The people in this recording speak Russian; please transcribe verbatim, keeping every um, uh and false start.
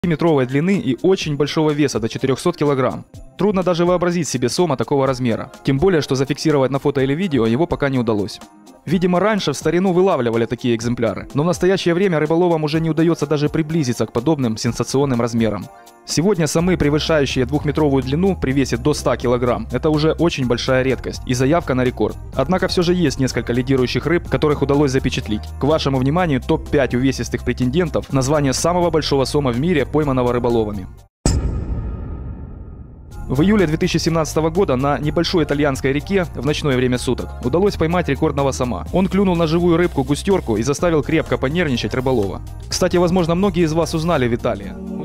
метровой длины и очень большого веса до четырёхсот килограмм. Трудно даже вообразить себе сома такого размера. Тем более, что зафиксировать на фото или видео его пока не удалось. Видимо, раньше в старину вылавливали такие экземпляры, но в настоящее время рыболовам уже не удается даже приблизиться к подобным сенсационным размерам. Сегодня самы, превышающие двухметровую длину при весе до ста килограмм, это уже очень большая редкость и заявка на рекорд. Однако все же есть несколько лидирующих рыб, которых удалось запечатлить. К вашему вниманию топ пять увесистых претендентов на звание самого большого сома в мире, пойманного рыболовами. В июле две тысячи семнадцатого года на небольшой итальянской реке в ночное время суток удалось поймать рекордного сома. Он клюнул на живую рыбку густерку и заставил крепко понервничать рыболова. Кстати, возможно, многие из вас узнали Виталия.